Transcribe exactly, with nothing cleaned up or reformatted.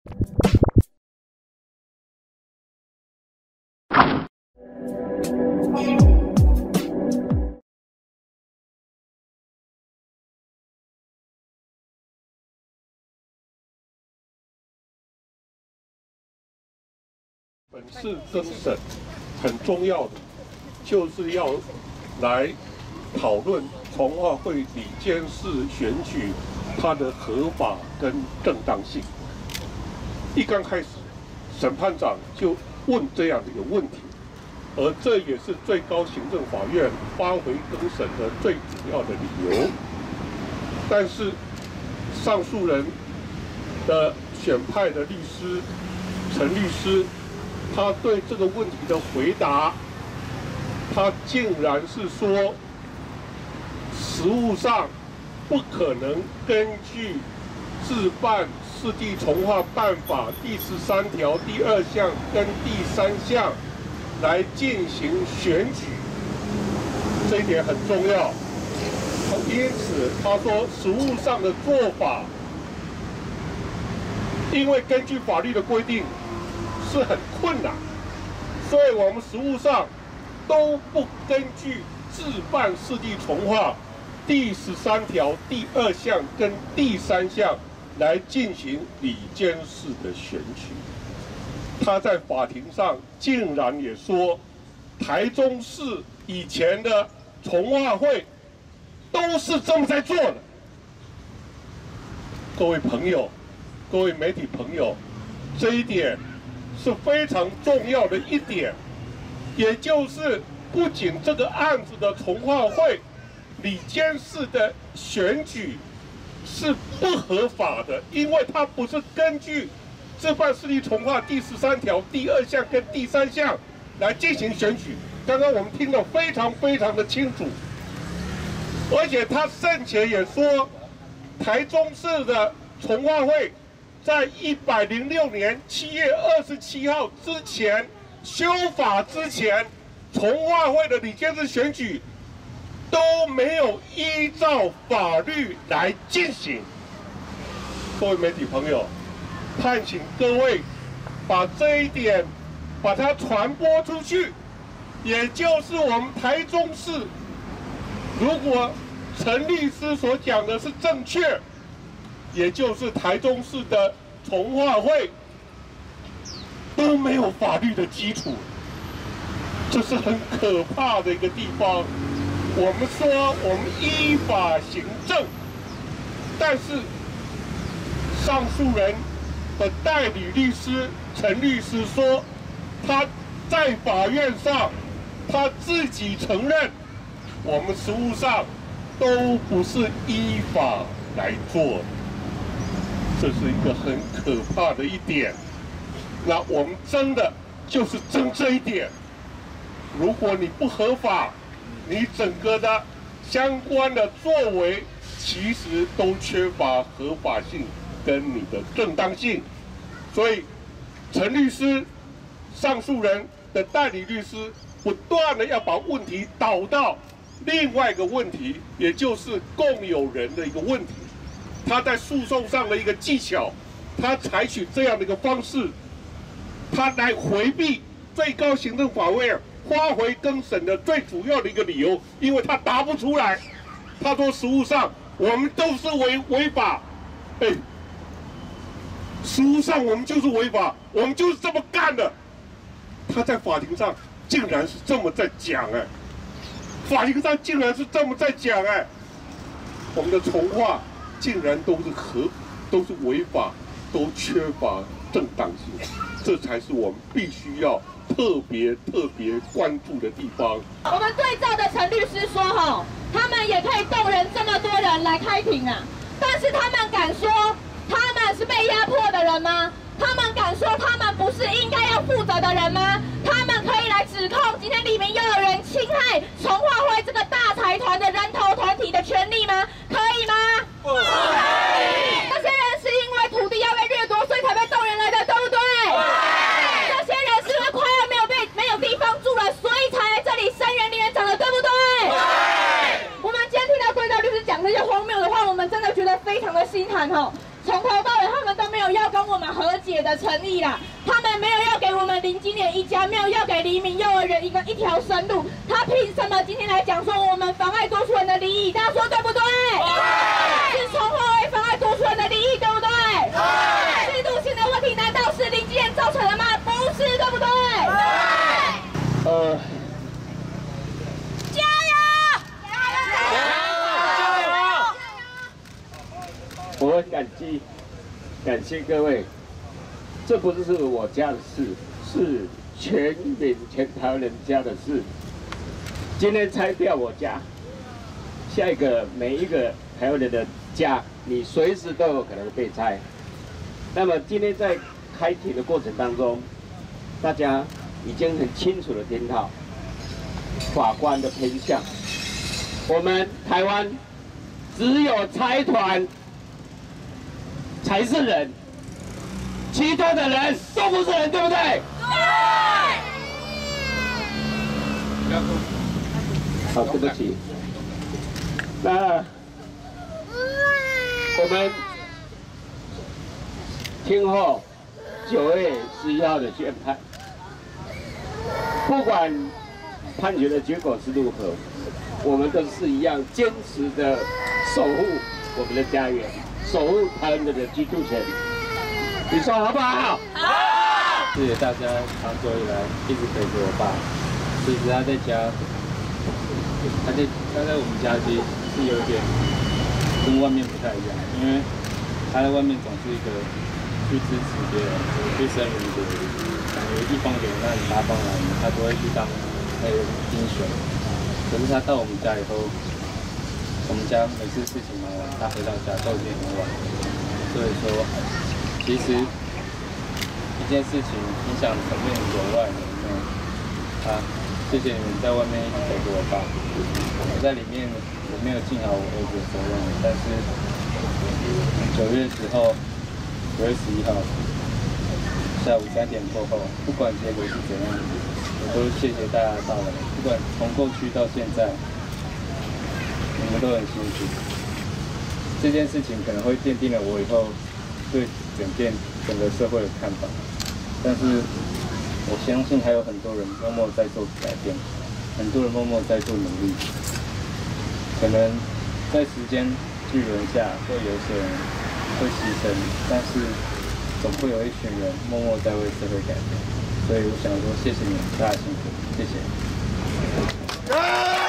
本次增审很重要的，就是要来讨论从化会理监事选举它的合法跟正当性。一刚开始，审判长就问这样的一个问题，而这也是最高行政法院发回更审的最主要的理由。但是，上诉人的选派的律师陈律师，他对这个问题的回答，他竟然是说，实务上不可能根据《治办市地重划办法》第十三条第二项跟第三项来进行选举，这一点很重要。因此，他说实务上的做法，因为根据法律的规定是很困难，所以我们实务上都不根据《治办市地重划》第十三条第二项跟第三项来进行理监事的选举。他在法庭上竟然也说，台中市以前的重划会都是这么在做的。各位朋友，各位媒体朋友，这一点是非常重要的一点，也就是不仅这个案子的重划会理监事的选举是不合法的，因为它不是根据《治办市地重划》第十三条第二项跟第三项来进行选举。刚刚我们听得非常非常的清楚，而且他甚且也说，台中市的重划会在一百零六年七月二十七号之前修法之前，重划会的理监事选举都没有依照法律来进行。各位媒体朋友，盼请各位把这一点把它传播出去，也就是我们台中市，如果陈律师所讲的是正确，也就是台中市的重划会都没有法律的基础，这是很可怕的一个地方。我们说我们依法行政，但是上诉人的代理律师陈律师说，他在法院上他自己承认，我们实务上都不是依法来做，这是一个很可怕的一点。那我们争的就是争这一点。如果你不合法，你整个的相关的作为其实都缺乏合法性跟你的正当性。所以陈律师上诉人的代理律师不断的要把问题导到另外一个问题，也就是共有人的一个问题。他在诉讼上的一个技巧，他采取这样的一个方式，他来回避最高行政法院发回更审的最主要的一个理由，因为他答不出来。他说实务上我们都是违违法，哎，实务上我们就是违法，我们就是这么干的。他在法庭上竟然是这么在讲哎，法庭上竟然是这么在讲哎，我们的重划竟然都是合，都是违法，都缺乏正当性，这才是我们必须要特别特别关注的地方。 我们对照的陈律师说，哈，他们也可以动员这么多人来开庭啊，但是他们敢说他们是被压迫的人吗？他们敢说他们不是应该要负责的人吗？他们可以来指控今天里面又有人侵害重划会这个大财团的人头团体的权利吗？可以吗？不可以。这些人是因为土地要被掠夺，所以才被动员来的，对不对？对。这些人是因为快要没有被没有地方住了，所以才来这里声援林园长的，对不对？对。我们今天听到对照律师讲这些荒谬的话，我们真的觉得非常的心寒哈。从头到尾，他们都没有要跟我们和解的诚意啦，他们没有要给我们林金莲一家，没有要给黎明幼儿园一个一条生路，他凭什么今天来讲说我们妨碍多数人的利益？大家说对不对？对，是从化为妨碍多数人的利益，对不对？对，制度性的问题难道是林金莲造成的吗？不是，对不对？对。 呃。 我很感激，感谢各位。这不是我家的事，是全民全台湾人家的事。今天拆掉我家，下一个每一个台湾人的家，你随时都有可能被拆。那么今天在开庭的过程当中，大家已经很清楚的听到法官的偏向。我们台湾只有财团 才是人，其他的人都不是人，对不对？对。好，对不起。那我们听后九月十一号的宣判，不管判决的结果是如何，我们都是一样坚持的守护我们的家园。 守护台湾人的居住权，你说好不好？好。 谢谢大家长久以来一直陪着我爸。其实他在家，他在他在我们家其实是有点跟外面不太一样，因为他在外面总是一个去支持别人、去声援别人，感觉一方有那很大方来，他都会去当那个英雄。可是他到我们家以后， 我们家每次事情忙完，他回到家都已经很晚，所以说，其实一件事情影响层面有外有内。啊，谢谢你们在外面一直陪着我爸，我在里面我没有尽好我儿子的责任，但是九月十号，九月十一号下午三点过后，不管结果是怎样，我都谢谢大家的到来，不管从过去到现在。 你们都很辛苦，这件事情可能会奠定了我以后对整件整个社会的看法，但是我相信还有很多人默默在做改变，很多人默默在做努力，可能在时间巨轮下会有一些人会牺牲，但是总会有一群人默默在为社会改变，所以我想说谢谢你们大家辛苦，谢谢。